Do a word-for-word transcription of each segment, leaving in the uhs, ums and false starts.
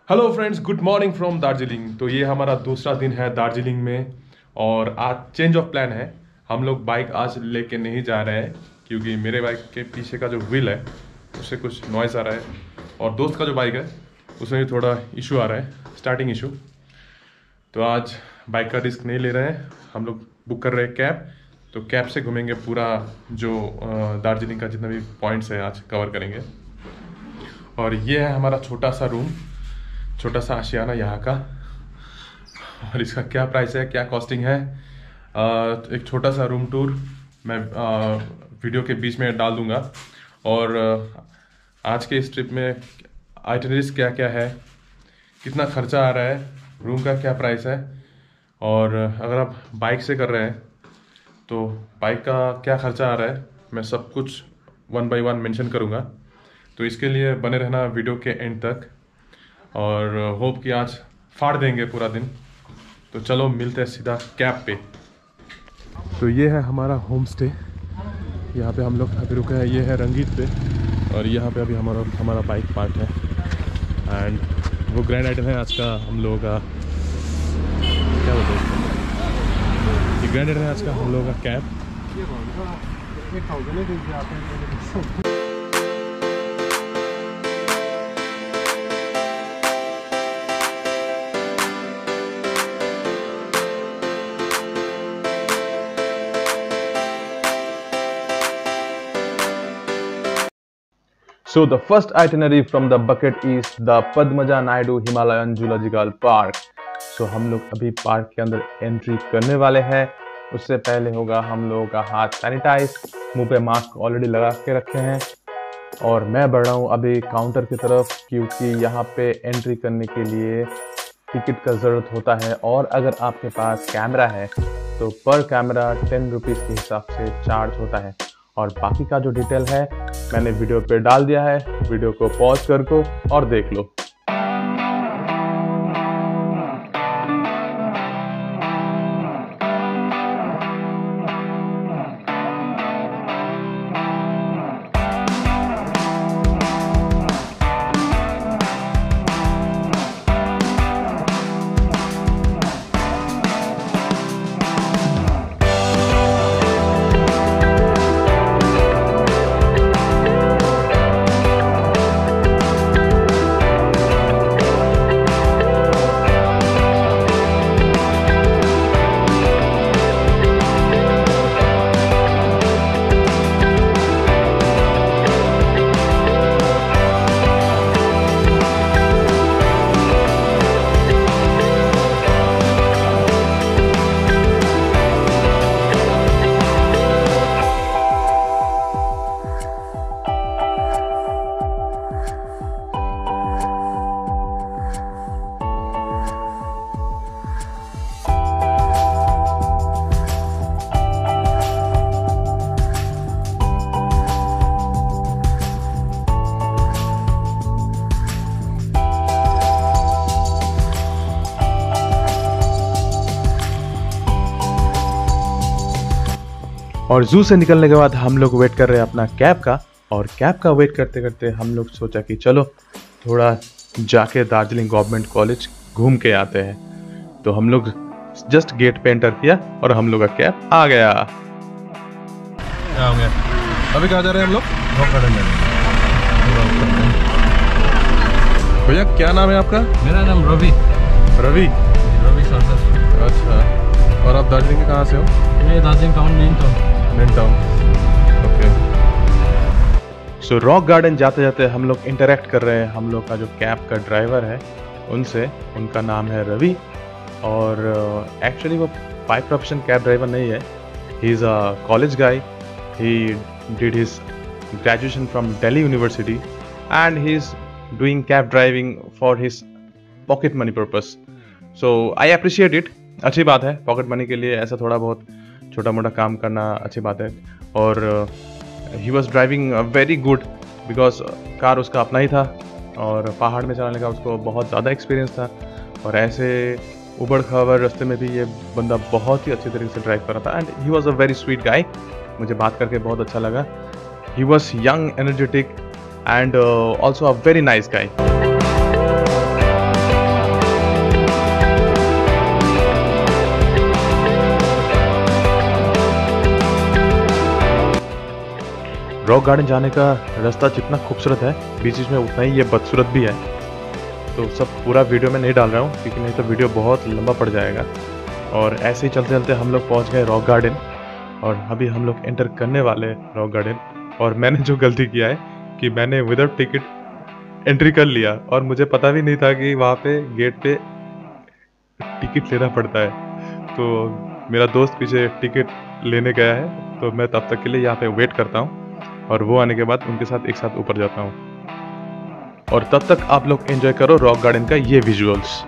Hello friends, good morning from Darjeeling. तो ये हमारा दूसरा दिन है दार्जिलिंग में और आज चेंज ऑफ प्लान है। हम लोग बाइक आज लेके नहीं जा रहे हैं क्योंकि मेरे बाइक के पीछे का जो व्हील है उससे कुछ नॉइज़ आ रहा है और दोस्त का जो बाइक है उसमें भी थोड़ा इशू आ रहा है, स्टार्टिंग इशू। तो आज बाइक का रिस्क नहीं ले रहे हैं, हम लोग बुक कर रहे हैं कैब। तो कैब से घूमेंगे पूरा जो दार्जिलिंग का जितना भी पॉइंट्स है आज कवर करेंगे। और ये है हमारा छोटा सा रूम, छोटा सा आशियाना यहाँ का। और इसका क्या प्राइस है, क्या कॉस्टिंग है, आ, एक छोटा सा रूम टूर मैं आ, वीडियो के बीच में डाल दूंगा। और आ, आज के इस ट्रिप में आइटनरीज क्या क्या है, कितना खर्चा आ रहा है, रूम का क्या प्राइस है, और अगर आप बाइक से कर रहे हैं तो बाइक का क्या खर्चा आ रहा है, मैं सब कुछ वन बाय वन मेंशन करूँगा। तो इसके लिए बने रहना वीडियो के एंड तक और होप कि आज फाड़ देंगे पूरा दिन। तो चलो मिलते हैं सीधा कैब पे। तो ये है हमारा होम स्टे, यहाँ पे हम लोग अभी रुके हैं। ये है रंगीत पे और यहाँ पे अभी हमारा हमारा बाइक पार्क है। एंड वो ग्रैंड आइटम है आज का हम लोगों का, क्या बोलते हैं, ये ग्रैंड आइटम है आज का हम लोगों का cab. So the first itinerary from the bucket is the Padmaja Naidu Himalayan Zoological Park. So हम लोग अभी पार्क के अंदर एंट्री करने वाले हैं। उससे पहले होगा हम लोगों का हाथ सैनिटाइज, मुंह पे मास्क ऑलरेडी लगा के रखे हैं। और मैं बढ़ रहा हूँ अभी काउंटर की तरफ क्योंकि यहाँ पे एंट्री करने के लिए टिकट का ज़रूरत होता है। और अगर आपके पास कैमरा है तो पर कैमरा टेन रुपीज़ के हिसाब से चार्ज होता है। और बाकी का जो डिटेल है मैंने वीडियो पे डाल दिया है, वीडियो को पॉज कर को और देख लो। और जू से निकलने के बाद हम लोग वेट कर रहे हैं अपना कैब का। और कैब का वेट करते करते हम लोग सोचा कि चलो थोड़ा जाके दार्जिलिंग गवर्नमेंट कॉलेज घूम के आते हैं। तो हम लोग जस्ट गेट पे एंटर किया और हम लोग का कैब आ गया। क्या हो गया? अभी कहाँ जा रहे हैं हम लोग? रॉक गार्डन जा रहे हैं। भैया क्या नाम है आपका? मेरा नाम रवि। रवि? रवि सर। अच्छा, और आप दार्जिलिंग के कहाँ से हो? मैं Darjeeling town main town main town. Okay. So Rock Garden जाते जाते हम लोग इंटरेक्ट कर रहे हैं हम लोग का जो कैब का ड्राइवर है उनसे। उनका नाम है रवि और एक्चुअली uh, वो बाय प्रोफेशन कैब ड्राइवर नहीं है। He is a college guy. He did his graduation from Delhi University and he is doing cab driving for his pocket money purpose. So I appreciate it. अच्छी बात है, pocket money के लिए ऐसा थोड़ा बहुत छोटा मोटा काम करना अच्छी बात है। और he was driving very good because car उसका अपना ही था और पहाड़ में चलाने का उसको बहुत ज़्यादा एक्सपीरियंस था। और ऐसे उबड़ खाबड़ रास्ते में भी ये बंदा बहुत ही अच्छी तरीके से ड्राइव कर रहा था। And he was a very sweet guy. मुझे बात करके बहुत अच्छा लगा। He was young, energetic and also a very nice guy. Rock Garden जाने का रास्ता जितना खूबसूरत है बीच बीच में उतना ही ये बदसूरत भी है। तो सब पूरा वीडियो में नहीं डाल रहा हूँ क्योंकि नहीं तो वीडियो बहुत लंबा पड़ जाएगा। और ऐसे ही चलते चलते हम लोग पहुँच गए रॉक गार्डन और अभी हम लोग एंटर करने वाले रॉक गार्डन। और मैंने जो गलती किया है कि मैंने विदाउट टिकट एंट्री कर लिया और मुझे पता भी नहीं था कि वहाँ पे गेट पे टिकट लेना पड़ता है। तो मेरा दोस्त पीछे टिकट लेने गया है, तो मैं तब तक के लिए यहाँ पे वेट करता हूँ और वो आने के बाद उनके साथ एक साथ ऊपर जाता हूँ। और तब तक आप लोग एंजॉय करो रॉक गार्डन का ये विजुअल्स।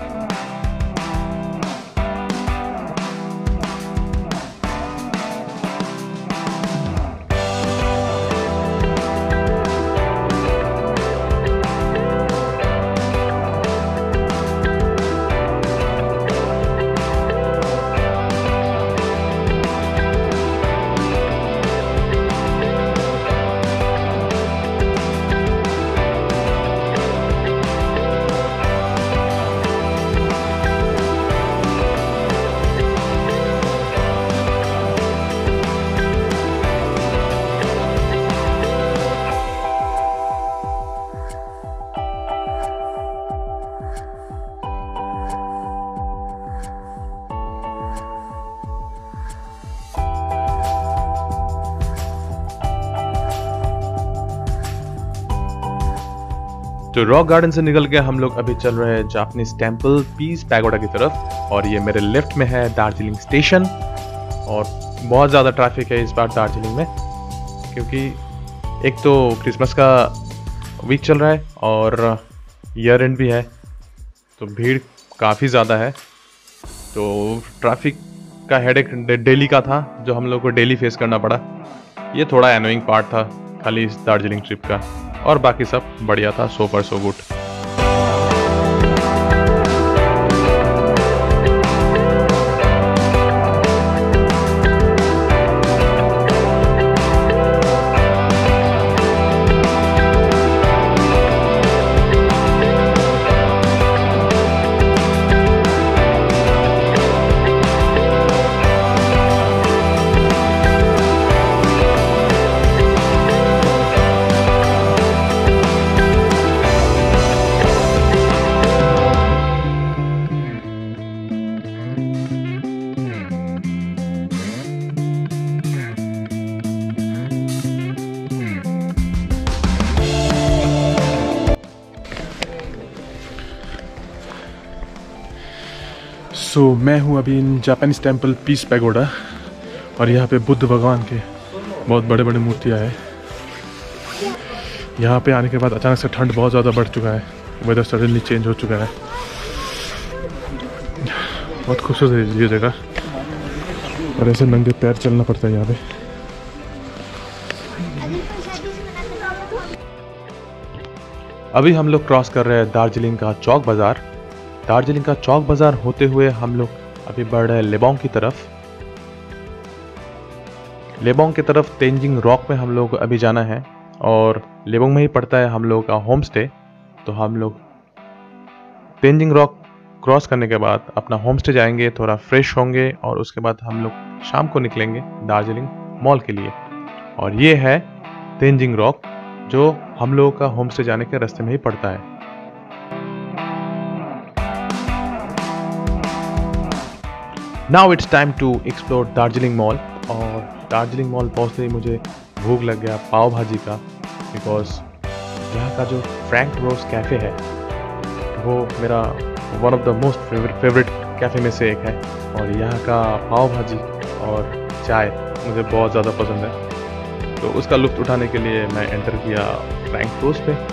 तो रॉक गार्डन से निकल के हम लोग अभी चल रहे हैं जापानीज टेम्पल पीस पैगोडा की तरफ। और ये मेरे लेफ्ट में है दार्जिलिंग स्टेशन। और बहुत ज़्यादा ट्रैफिक है इस बार दार्जिलिंग में क्योंकि एक तो क्रिसमस का वीक चल रहा है और ईयर एंड भी है, तो भीड़ काफ़ी ज़्यादा है। तो ट्रैफिक का हेडेक डेली का था जो हम लोग को डेली फेस करना पड़ा। ये थोड़ा एनोइंग पार्ट था खाली इस दार्जिलिंग ट्रिप का, और बाकी सब बढ़िया था। सो फार सो गुड। सो so, मैं हूँ अभी in Japanese temple Peace Pagoda और यहाँ पे बुद्ध भगवान के बहुत बड़े बड़े मूर्तियाँ हैं। यहाँ पे आने के बाद अचानक से ठंड बहुत ज़्यादा बढ़ चुका है, वेदर सडनली चेंज हो चुका है। बहुत खूबसूरत है ये जगह और ऐसे नंगे पैर चलना पड़ता है यहाँ पे। अभी हम लोग क्रॉस कर रहे हैं दार्जिलिंग का चौक बाज़ार। दार्जिलिंग का चौक बाज़ार होते हुए हम लोग अभी बढ़ रहे हैं लेबोंग की तरफ। लेबोंग की तरफ तेंजिंग रॉक में हम लोग को अभी जाना है और लेबोंग में ही पड़ता है हम लोग का होम स्टे। तो हम लोग तेंजिंग रॉक क्रॉस करने के बाद अपना होम स्टे जाएंगे, थोड़ा फ्रेश होंगे और उसके बाद हम लोग शाम को निकलेंगे दार्जिलिंग मॉल के लिए। और ये है तेंजिंग रॉक जो हम लोगों का होम स्टे जाने के रास्ते में ही पड़ता है। Now it's time to explore Darjeeling mall. और दार्जिलिंग मॉल पहुंचते ही मुझे भूख लग गया पाव भाजी का, बिकॉज यहाँ का जो फ्रैंक रोज कैफ़े है वो मेरा one of the most favourite favourite cafe में से एक है। और यहाँ का पाव भाजी और चाय मुझे बहुत ज़्यादा पसंद है, तो उसका लुत्फ़ उठाने के लिए मैं एंटर किया फ्रैंक रोज पे।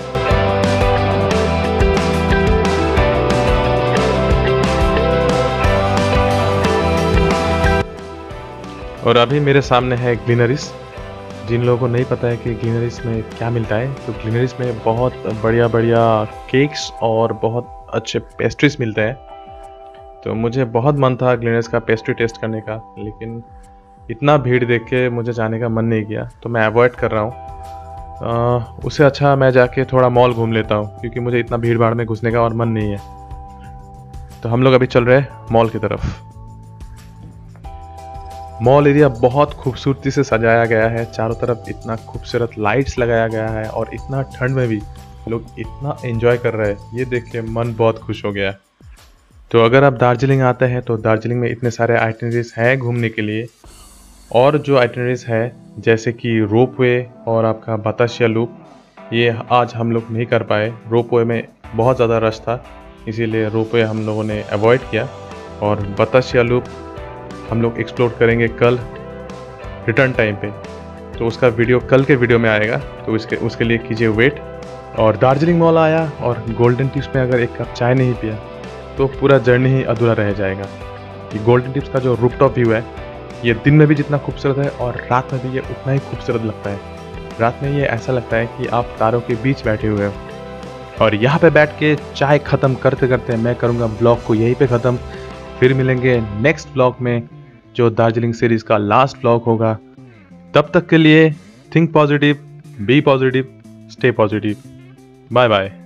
और अभी मेरे सामने है ग्लिनरिस। जिन लोगों को नहीं पता है कि ग्लिनरिस में क्या मिलता है, तो ग्लिनरिस में बहुत बढ़िया बढ़िया केक्स और बहुत अच्छे पेस्ट्रीज मिलते हैं। तो मुझे बहुत मन था ग्लिनरिस का पेस्ट्री टेस्ट करने का, लेकिन इतना भीड़ देख के मुझे जाने का मन नहीं किया, तो मैं अवॉइड कर रहा हूँ। उससे अच्छा मैं जाके थोड़ा मॉल घूम लेता हूँ, क्योंकि मुझे इतना भीड़ भाड़ में घुसने का और मन नहीं है। तो हम लोग अभी चल रहे हैं मॉल की तरफ। मॉल एरिया बहुत खूबसूरती से सजाया गया है, चारों तरफ इतना खूबसूरत लाइट्स लगाया गया है और इतना ठंड में भी लोग इतना एंजॉय कर रहे हैं, ये देख के मन बहुत खुश हो गया। तो अगर आप दार्जिलिंग आते हैं तो दार्जिलिंग में इतने सारे आइटिनरीज हैं घूमने के लिए, और जो आइटिनरीज है जैसे कि रोपवे और आपका बतासिया लूप, ये आज हम लोग नहीं कर पाए। रोपवे में बहुत ज़्यादा रश था, इसीलिए रोपवे हम लोगों ने अवॉइड किया, और बतासिया लूप हम लोग एक्सप्लोर करेंगे कल रिटर्न टाइम पे। तो उसका वीडियो कल के वीडियो में आएगा, तो इसके उसके लिए कीजिए वेट। और दार्जिलिंग मॉल आया और गोल्डन टिप्स में अगर एक कप चाय नहीं पिया तो पूरा जर्नी ही अधूरा रह जाएगा। ये गोल्डन टिप्स का जो रूफटॉप व्यू है, ये दिन में भी जितना खूबसूरत है और रात में भी ये उतना ही खूबसूरत लगता है। रात में ये ऐसा लगता है कि आप तारों के बीच बैठे हुए हो। और यहाँ पे बैठ के चाय ख़त्म करते करते मैं करूँगा ब्लॉग को यहीं पे ख़त्म। फिर मिलेंगे नेक्स्ट ब्लॉग में, जो दार्जिलिंग सीरीज़ का लास्ट ब्लॉग होगा। तब तक के लिए think positive, be positive, stay positive. Bye bye.